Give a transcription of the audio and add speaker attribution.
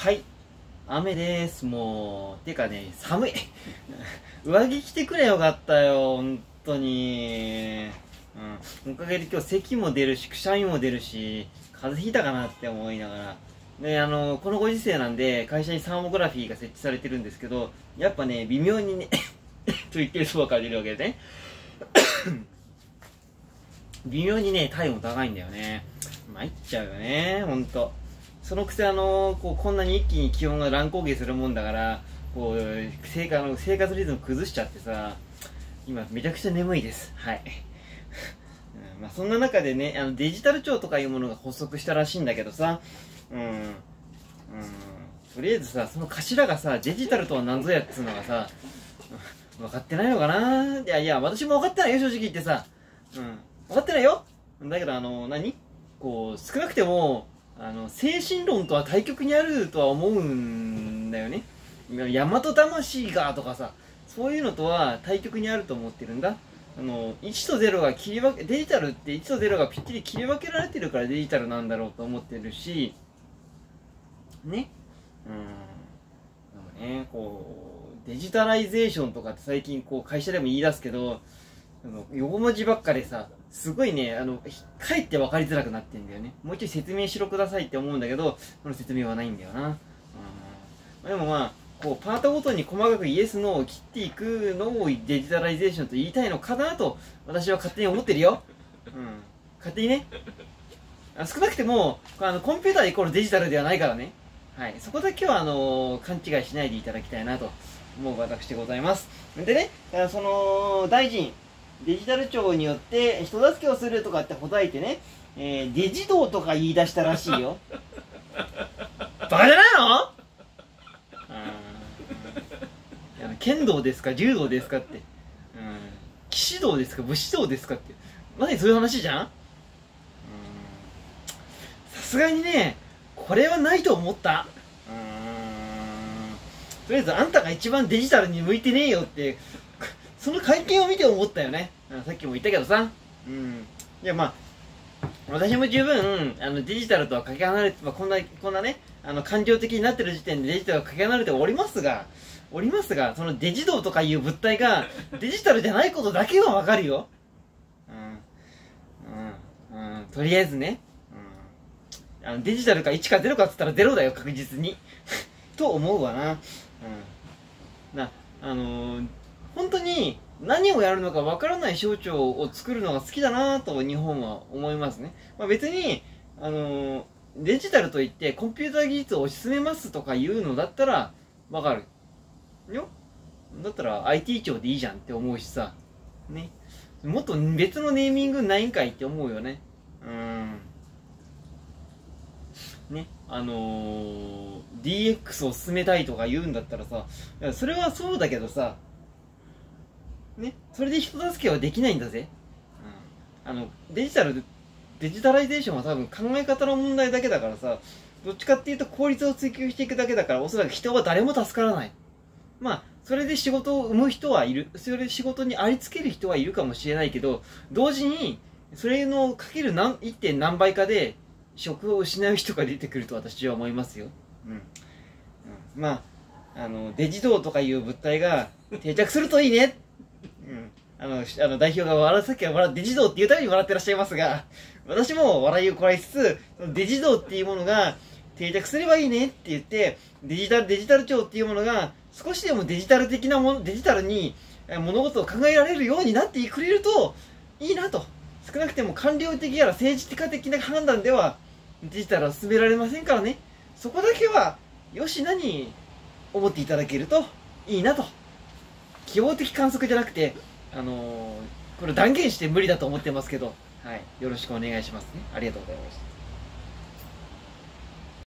Speaker 1: はい、雨です。もう、てかね、寒い。上着着てくれよかったよ、本当に。おかげで今日咳も出るし、くしゃみも出るし、風邪ひいたかなって思いながら。で、このご時世なんで、会社にサーモグラフィーが設置されてるんですけど、やっぱね、微妙にね、と言ってるそばから出るわけでね。微妙にね、体温高いんだよね。参っちゃうよね、ほんと。そのくせこんなに一気に気温が乱高下するもんだから、生活リズム崩しちゃってさ、今めちゃくちゃ眠いです。はい。まあそんな中でね、デジタル庁とかいうものが発足したらしいんだけどさ、とりあえずさ、その頭がさ、デジタルとは何ぞやっつうのがさ、分かってないのかな。いや、私も分かってないよ、正直言ってさ。分かってないよ。だけど、少なくても、精神論とは対極にあるとは思うんだよね。大和魂がとかさ、そういうのとは対極にあると思ってるんだ。1と0がデジタルって1と0がぴっちり切り分けられてるからデジタルなんだろうと思ってるし、ね。デジタライゼーションとかって最近会社でも言い出すけど、横文字ばっかでさ、すごいね、かえって分かりづらくなってんだよね。もうちょい説明しろくださいって思うんだけど、その説明はないんだよな。でもまあ、パートごとに細かくイエス、ノーを切っていくのをデジタライゼーションと言いたいのかなと、私は勝手に思ってるよ。勝手にね。少なくても、コンピューターイコールデジタルではないからね。はい。そこだけは、勘違いしないでいただきたいなと思う私でございます。でね、大臣、デジタル庁によって人助けをするとかってほざいてね、デジ道とか言い出したらしいよ。バカじゃないの？剣道ですか柔道ですかって、騎士道ですか武士道ですかって、まさにそういう話じゃん。さすがにね、これはないと思った。とりあえずあんたが一番デジタルに向いてねえよってその会見を見て思ったよね。さっきも言ったけどさ。いやまあ、私も十分、デジタルとはかけ離れて、こんなね、感情的になってる時点でデジタルはかけ離れておりますが、そのデジ道とかいう物体がデジタルじゃないことだけはわかるよ。とりあえずね。デジタルか1か0かっつったら0だよ、確実に。と思うわな。本当に何をやるのかわからない省庁を作るのが好きだなと日本は思いますね。別に、デジタルといってコンピューター技術を推し進めますとかいうのだったらわかるよ。だったら IT 庁でいいじゃんって思うしさ。ね。もっと別のネーミングないんかいって思うよね。ね。DX を進めたいとか言うんだったらさ、それはそうだけどさ、ね、それで人助けはできないんだぜ。デジタライゼーションは多分考え方の問題だけだからさ、どっちかっていうと効率を追求していくだけだから、おそらく人は誰も助からない。それで仕事を生む人はいる。それで仕事にありつける人はいるかもしれないけど、同時に、それのかける1. 点何倍かで、職を失う人が出てくると私は思いますよ。デジ道とかいう物体が定着するといいね。代表がさっきはデジ道っていうために笑ってらっしゃいますが、私も笑いをこらえつつ、デジ道っていうものが定着すればいいねって言って、デジタル庁っていうものが少しでもデジタルに物事を考えられるようになってくれるといいなと。少なくても官僚的やら政治家的な判断ではデジタルは進められませんからね。そこだけはよしなに思っていただけるといいなと。希望的観測じゃなくて、これ断言して無理だと思ってますけど、はい、よろしくお願いしますね。ありがとうございました。